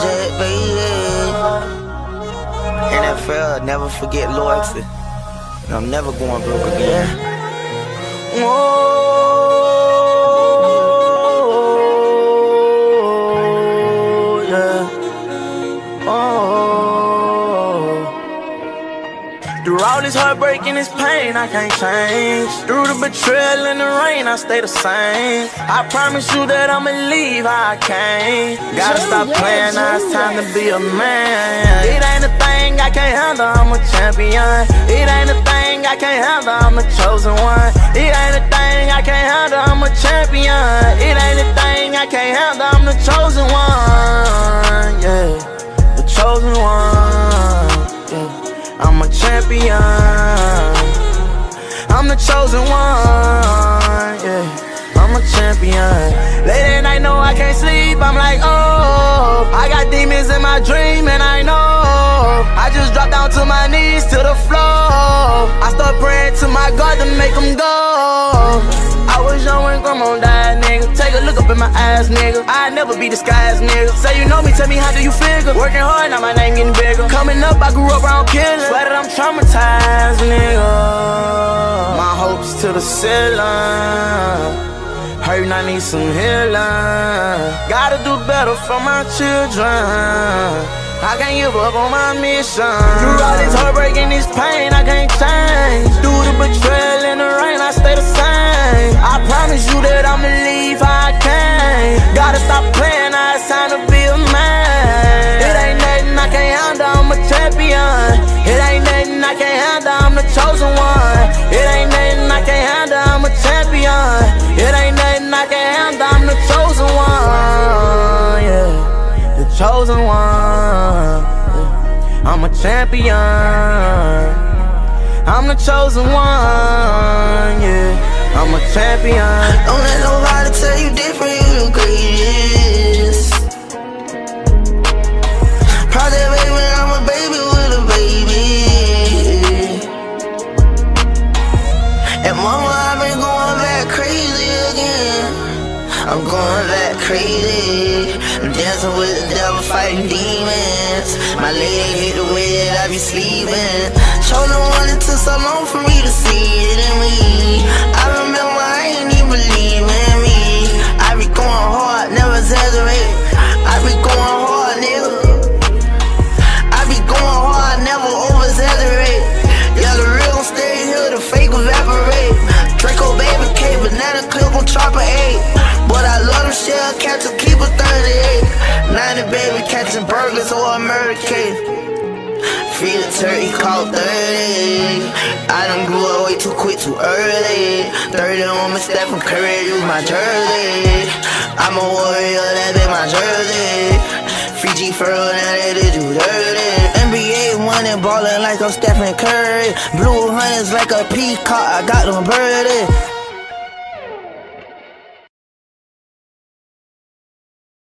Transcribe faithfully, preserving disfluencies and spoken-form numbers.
jet, baby. N F L, never forget loyalty. And I'm never going broke again. Whoa, yeah. Oh. Through all this heartbreak and this pain, I can't change. Through the betrayal and the rain, I stay the same. I promise you that I'ma leave how I came. Gotta stop playing, now it's time to be a man. It ain't a thing I can't handle, I'm a champion. It ain't a thing I can't handle, I'm the chosen one. It ain't a thing I can't handle, I'm a champion. It ain't a thing I can't handle, I'm the chosen one. Yeah, the chosen one. Yeah. I'm a champion. I'm the chosen one, yeah. I'm a champion. Late at night, no, I can't sleep. I'm like, oh, I got demons in my dream, and I know. I just drop down to my knees to the floor. I start praying to my God to make them go. I was young when grandma died, nigga. Take a look up in my eyes, nigga. I'd never be disguised, nigga. Say you know me, tell me how do you figure? Working hard, now my name getting bigger. Coming up, I grew up around killers. Swear that I'm traumatized, nigga. My hopes to the ceiling. Hurting, I need some healing. Gotta do better for my children. I can't give up on my mission. Through all this heartbreak and this pain, I can't change. Through the betrayal and the rain, I stay the same. I promise you that I'ma leave how I came. Gotta stop playing, now it's time to be a man. It ain't nothing I can't handle, I'm a champion. It ain't nothing I can't handle, I'm the chosen one. It ain't nothing I can't handle, I'm a champion. It ain't nothing I can't handle, I'm the chosen one, yeah. The chosen one, yeah. I'm a champion. I'm the chosen one, yeah. I'm a champion. Don't let nobody tell you different, you the greatest. Project baby, I'm a baby with a baby. And mama, I've been going back crazy again. I'm going back crazy. I'm dancing with the devil, fighting demons. My lady hit the way that I be sleeping. Chosen one, it took so long for me to see it in me. I remember I ain't even believe in me. I be going hard, never exaggerate. I be going hard, nigga. I be going hard, never over exaggerate. Yeah, the real gon' stay here, the fake evaporate. Draco baby K, banana clip on chopper eight. But I love them shell catcher, keep a thirty-eight. ninety baby catching burglars or a murder case. Feed a turkey, call thirty. I done grew up way too quick, too early. thirty on me, Stephen Curry, use my jersey. I'm a warrior, that be my jersey. Fiji fur, now they did you dirty. N B A winning, ballin' like I'm Stephen Curry. Blue hunters like a peacock, I got them birdie.